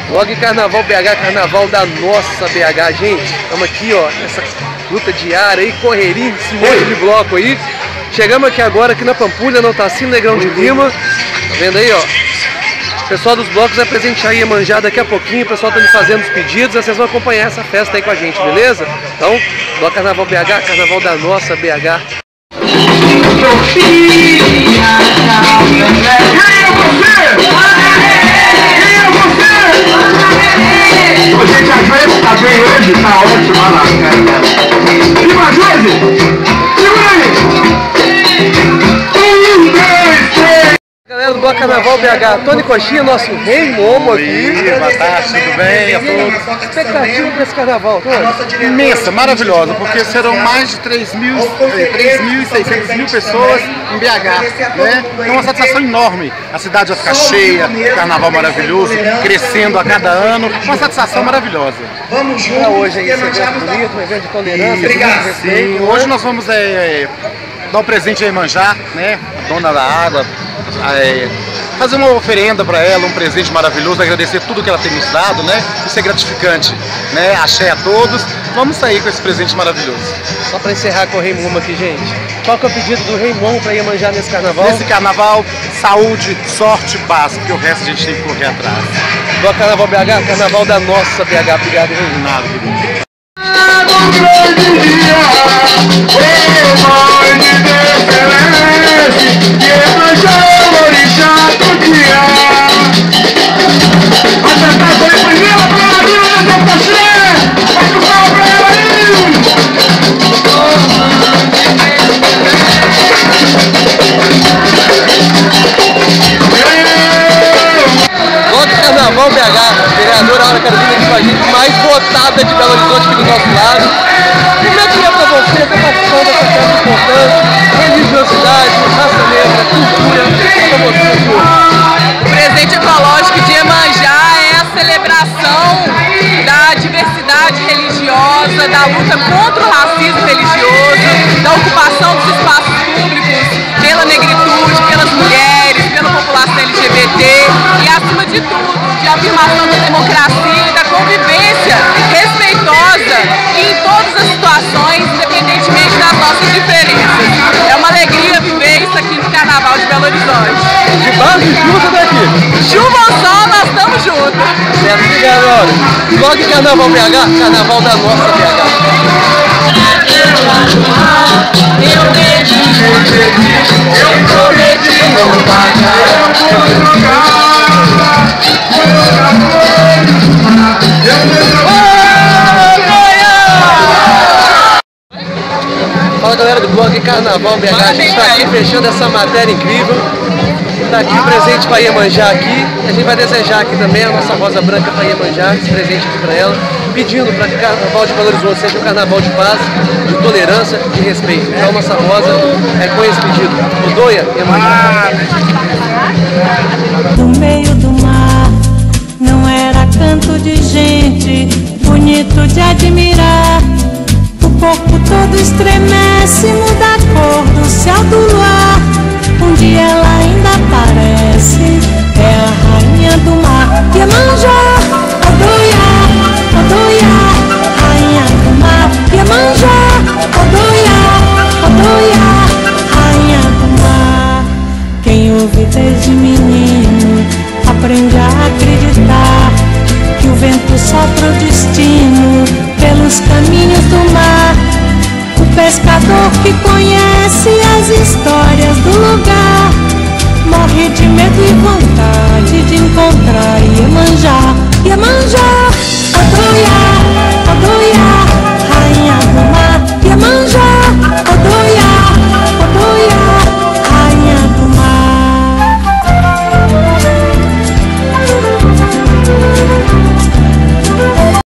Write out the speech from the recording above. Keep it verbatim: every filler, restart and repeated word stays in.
Blog Carnaval B H, Carnaval da nossa B H, gente. Estamos aqui, ó, nessa luta diária aí, correria, esse monte de bloco aí. Chegamos aqui agora, aqui na Pampulha, no Tassino Negrão de Lima. Tá vendo aí, ó? O pessoal dos blocos vai presentear Iemanjá daqui a pouquinho. O pessoal tá me fazendo os pedidos. Vocês vão acompanhar essa festa aí com a gente, beleza? Então, Bloco Carnaval B H, Carnaval da nossa B H. Gente, a Joyce tá bem hoje, tá ótima lá, cara. Viva, Joyce! Segura aí! Um, dois, três! Galera do Bloco Carnaval B H, Tony Coxinha, nosso rei momo aqui. Boa tarde, tudo bem a todos? Expectativa para esse carnaval, Tony? Imensa, maravilhosa, porque serão mais de três mil e seiscentas mil pessoas em B H, né? É uma satisfação enorme. A cidade vai ficar cheia, carnaval maravilhoso, crescendo a cada ano, uma satisfação maravilhosa. Vamos juntos. Pra hoje aí, esse evento bonito, um evento de tolerância, Obrigado. de respeito. Sim, hoje nós vamos é, dar um presente a Iemanjá, né? Dona da água. É, fazer uma oferenda para ela, um presente maravilhoso, agradecer tudo que ela tem nos dado, né? Isso é gratificante, né? Axé a todos. Vamos sair com esse presente maravilhoso. Só para encerrar com o Rei Momo aqui, gente. Qual que é o pedido do Rei Momo para Iemanjá nesse carnaval? Nesse carnaval, saúde, sorte e paz, porque o resto a gente tem que correr atrás. Do Carnaval B H, Carnaval da nossa B H. Obrigado, Rei. Nada, querido. Carnaval B H, vereadora Aura Carolina aqui com a gente, mais votada de Belo Horizonte aqui do nosso lado. Como é que é pra você estar participando dessa festa importante? Religiosidade, raça negra, cultura, o que é pra você aqui? O presente ecológico de Iemanjá é a celebração da diversidade religiosa, da luta contra o racismo religioso, da ocupação dos espaços públicos pela negritude, pelas mulheres, pela população L G B T e, acima de tudo, de afirmação da democracia e da convivência respeitosa em todas as situações, independentemente das nossas diferenças. É uma alegria viver isso aqui no Carnaval de Belo Horizonte. De base de chuva daqui. Chuva ou sol, nós estamos juntos. Certo, obrigado, Aura. Blog Carnaval B H, Carnaval da nossa B H. Eu prometi, eu prometi não pagar. Eu vou trocar, vou trocar. Fala, galera do blog Carnaval B H, a gente está aqui fechando essa matéria incrível. Tá aqui o presente para Iemanjá aqui. A gente vai desejar aqui também a nossa rosa branca para Iemanjá, esse presente aqui para ela, pedindo para que o Carnaval de Belo Horizonte seja um carnaval de paz, de tolerância e de respeito. Então nossa rosa é com esse pedido. Odoia, Iemanjá. No meio do mar não era canto de gente, bonito de admirar. O corpo todo estremece, muda a cor do céu do luar. Um dia ela ainda aparece, é a rainha do mar. Iemanjá, Odoia, Odoia, rainha do mar. Iemanjá, Odoia, Odoia, rainha do mar. Quem ouve desde menino aprende a acreditar que o vento sopra o destino pelos caminhos do mar. O pescador que conhece as histórias do lugar morre de medo e vontade de encontrar Iemanjá.